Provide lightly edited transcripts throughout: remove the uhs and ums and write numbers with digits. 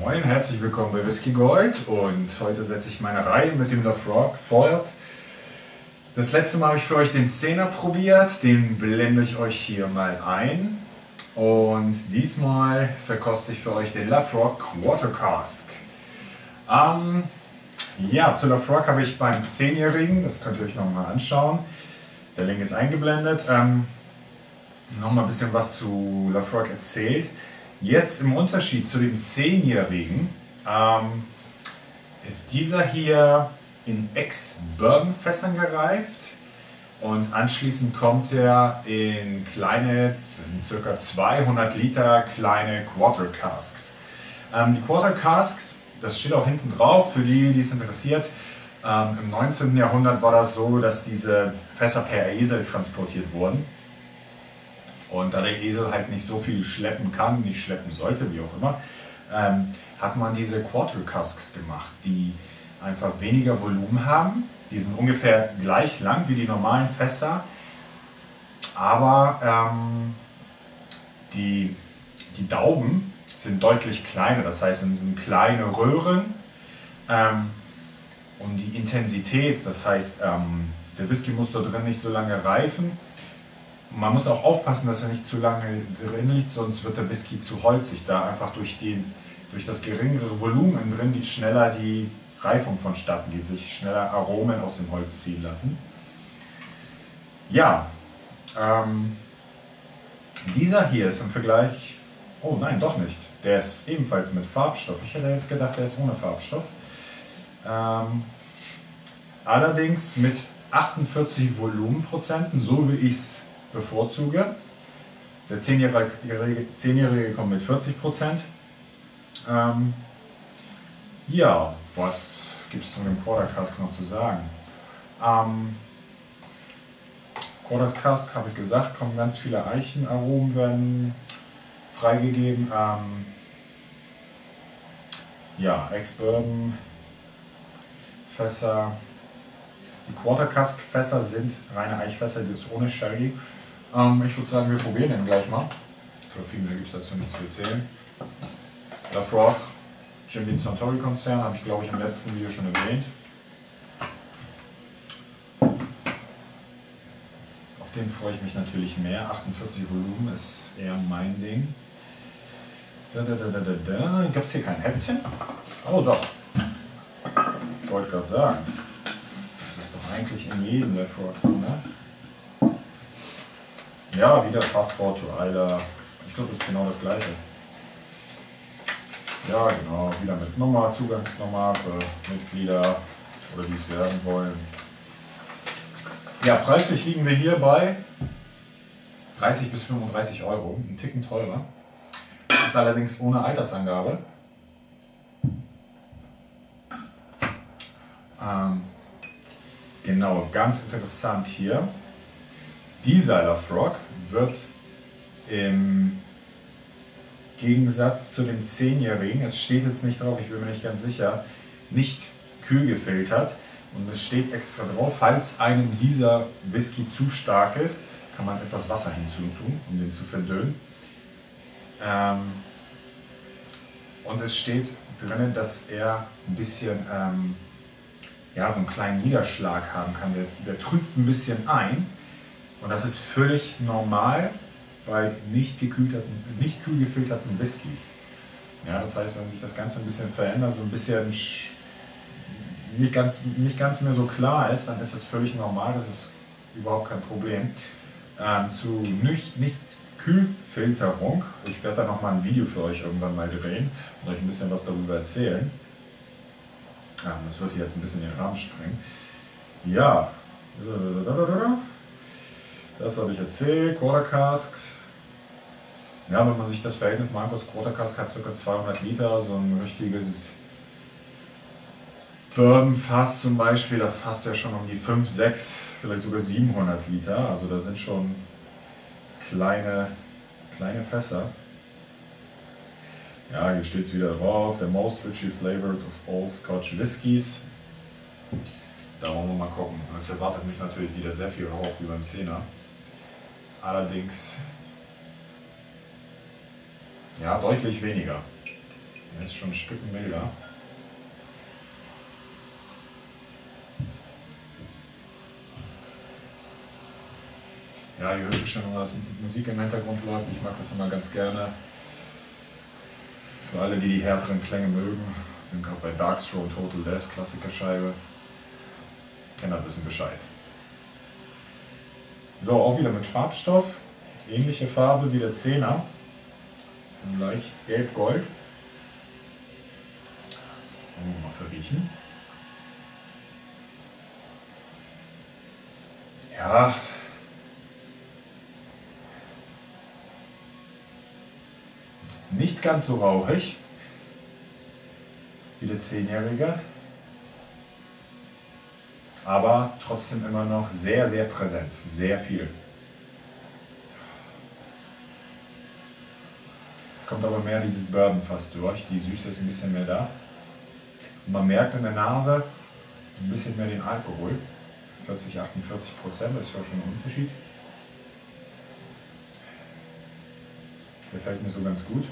Moin, herzlich willkommen bei Whisky Gold und heute setze ich meine Reihe mit dem Lafroig fort. Das letzte Mal habe ich für euch den 10er probiert, den blende ich euch hier mal ein. Und diesmal verkoste ich für euch den Lafroig Quarter Cask. Ja, zu Lafroig habe ich beim 10-Jährigen, das könnt ihr euch nochmal anschauen, der Link ist eingeblendet, nochmal ein bisschen was zu Lafroig erzählt. Jetzt im Unterschied zu dem 10-Jährigen ist dieser hier in Ex-Bourbon-Fässern gereift und anschließend kommt er in kleine, das sind ca. 200 Liter kleine Quarter Casks. Die Quarter Casks, das steht auch hinten drauf, für die es interessiert. Im 19. Jahrhundert war das so, dass diese Fässer per Esel transportiert wurden. Und da der Esel halt nicht so viel schleppen kann, nicht schleppen sollte, wie auch immer, hat man diese Quarter Casks gemacht, die einfach weniger Volumen haben. Die sind ungefähr gleich lang wie die normalen Fässer, aber die Dauben sind deutlich kleiner, das heißt, es sind kleine Röhren. Und die Intensität, das heißt, der Whisky muss dort drin nicht so lange reifen. Man muss auch aufpassen, dass er nicht zu lange drin liegt, sonst wird der Whisky zu holzig, da einfach durch das geringere Volumen drin die schneller die Reifung vonstatten geht, sich schneller Aromen aus dem Holz ziehen lassen. Ja, dieser hier ist im Vergleich, oh nein, doch nicht, der ist ebenfalls mit Farbstoff. Ich hätte jetzt gedacht, der ist ohne Farbstoff. Allerdings mit 48 Volumenprozenten, so wie ich es bevorzuge. Der 10-Jährige kommt mit 40%. Ja, was gibt es zu dem Quarter Cask noch zu sagen? Quarter Cask, habe ich gesagt, kommen ganz viele Eichenaromen, werden freigegeben. Ja, Ex-Bourbon Fässer. Die Quarter Cask Fässer sind reine Eichfässer, die ist ohne Sherry. Ich würde sagen, wir probieren den gleich mal. Ich glaube, viel mehr gibt es dazu nicht zu erzählen. Lafroig, Jim Beam Suntory Konzern, habe ich glaube ich im letzten Video schon erwähnt. Auf den freue ich mich natürlich mehr. 48 Volumen ist eher mein Ding. Gibt es hier kein Heftchen? Oh doch. Ich wollte gerade sagen. Das ist doch eigentlich in jedem Lafroig, ne? Ja, wieder Passport to Isla. Ich glaube, das ist genau das gleiche. Ja, genau, wieder mit Nummer, Zugangsnummer für Mitglieder oder die es werden wollen. Ja, preislich liegen wir hier bei 30 bis 35 Euro, ein Ticken teurer. Das ist allerdings ohne Altersangabe. Genau, ganz interessant hier. Dieser Lafroig wird im Gegensatz zu dem 10-Jährigen, es steht jetzt nicht drauf, ich bin mir nicht ganz sicher, nicht kühl gefiltert. Und es steht extra drauf, falls einem dieser Whisky zu stark ist, kann man etwas Wasser hinzutun, um den zu verdünnen. Und es steht drin, dass er ein bisschen ja, so einen kleinen Niederschlag haben kann. Der trübt ein bisschen ein. Und das ist völlig normal bei nicht kühl gefilterten Whiskys. Ja, das heißt, wenn sich das Ganze ein bisschen verändert, so ein bisschen nicht ganz mehr so klar ist, dann ist das völlig normal, das ist überhaupt kein Problem. Zu Nicht-Kühlfilterung, ich werde da nochmal ein Video für euch irgendwann mal drehen und euch ein bisschen was darüber erzählen. Das wird hier jetzt ein bisschen den Rahmen sprengen. Ja. Das habe ich erzählt, Quarter Cask. Ja, wenn man sich das Verhältnis mal anguckt, Quarter Cask hat ca. 200 Liter, so ein richtiges Bourbon-Fass zum Beispiel, da fasst er schon um die 5, 6, vielleicht sogar 700 Liter. Also da sind schon kleine Fässer. Ja, hier steht es wieder drauf, the most richly flavored of all Scotch Whiskies. Da wollen wir mal gucken. Es erwartet mich natürlich wieder sehr viel Rauch wie beim 10er. Allerdings ja, deutlich weniger. Der ist schon ein Stück milder. Ja, ihr hört bestimmt immer, dass Musik im Hintergrund läuft. Ich mag das immer ganz gerne. Für alle, die die härteren Klänge mögen, sind gerade bei Darkstro und Total Death, Klassikerscheibe. Kenner wissen Bescheid. So, auch wieder mit Farbstoff. Ähnliche Farbe wie der 10er. So leicht gelb-gold. Mal verriechen. Ja. Nicht ganz so rauchig wie der 10-Jährige, aber trotzdem immer noch sehr, sehr präsent, sehr viel. Es kommt aber mehr dieses Bourbon fast durch, die Süße ist ein bisschen mehr da. Und man merkt in der Nase ein bisschen mehr den Alkohol, 40-48%, das ist ja schon ein Unterschied. Gefällt mir so ganz gut.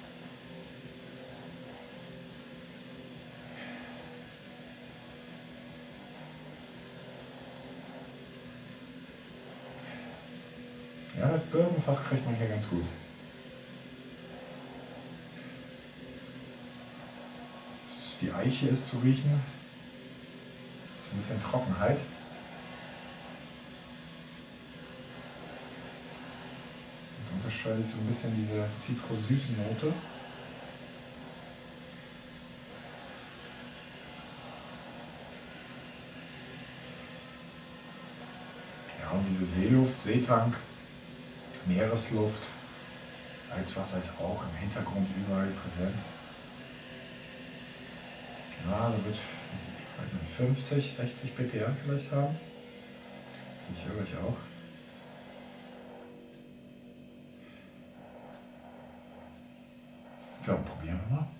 Ja, das Bourbonfass kriegt man hier ganz gut. Die Eiche ist zu riechen. Ein bisschen Trockenheit. Und unterscheidet so ein bisschen diese zitrus-süßen Note. Ja, und diese Seeluft, Seetank, Meeresluft, Salzwasser ist auch im Hintergrund überall präsent. Ja, da wird, weiß nicht, 50, 60 ppm vielleicht haben. Ich höre euch auch. So, probieren wir mal.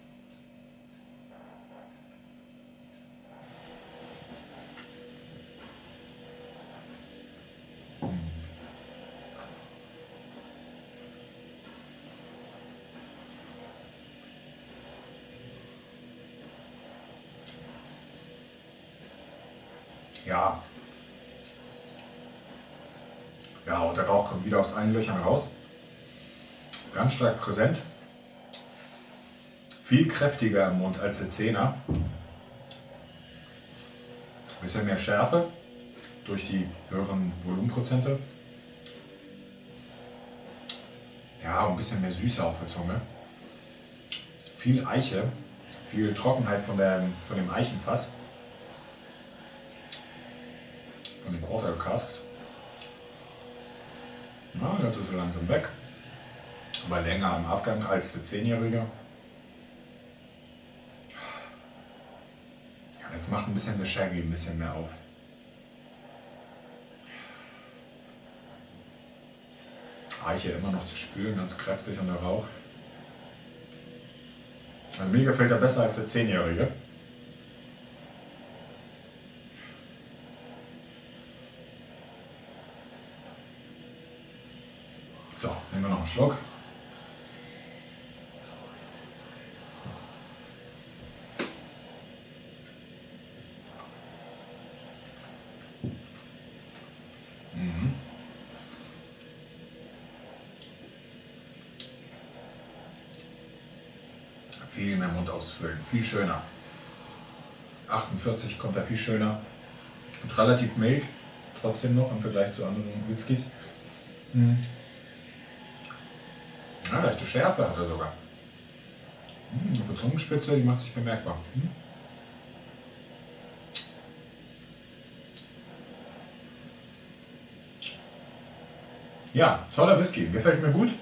Ja. Ja, und der Rauch kommt wieder aus allen Löchern raus. Ganz stark präsent. Viel kräftiger im Mund als der 10er. Bisschen mehr Schärfe durch die höheren Volumenprozente. Ja, ein bisschen mehr Süße auf der Zunge. Viel Eiche, viel Trockenheit von dem Eichenfass. Von den Quarter Casks. Ja, jetzt ist er langsam weg. Aber länger im Abgang als der 10-Jährige. Ja, jetzt macht ein bisschen der Shaggy ein bisschen mehr auf. Eiche immer noch zu spüren, ganz kräftig und der Rauch. Also mir gefällt er besser als der 10-Jährige. So, nehmen wir noch einen Schluck. Viel mehr Mund ausfüllen, viel schöner. 48 kommt da viel schöner und relativ mild, trotzdem noch im Vergleich zu anderen Whiskys. Ja, leichte Schärfe hat er sogar. Auf der Zungenspitze, die macht sich bemerkbar. Ja, toller Whisky, gefällt mir gut.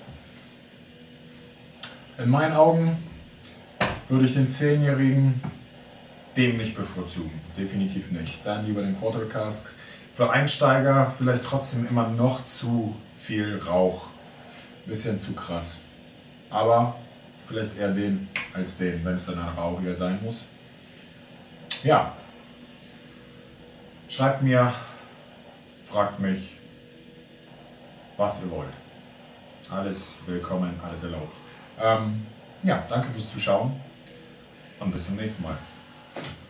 In meinen Augen würde ich den 10-Jährigen dem nicht bevorzugen, definitiv nicht. Dann lieber den Quarter Casks. Für Einsteiger vielleicht trotzdem immer noch zu viel Rauch. Bisschen zu krass. Aber vielleicht eher den als den, wenn es dann ein rauchiger sein muss. Ja. Schreibt mir, fragt mich, was ihr wollt. Alles willkommen, alles erlaubt. Ja, danke fürs Zuschauen. und bis zum nächsten Mal.